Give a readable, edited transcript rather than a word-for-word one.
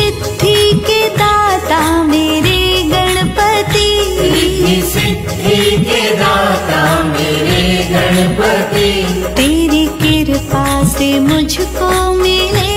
सिद्धि के दाता मेरे गणपति, रिद्धि सिद्धि के दाता मेरे गणपति। तेरी कृपा से मुझको मिले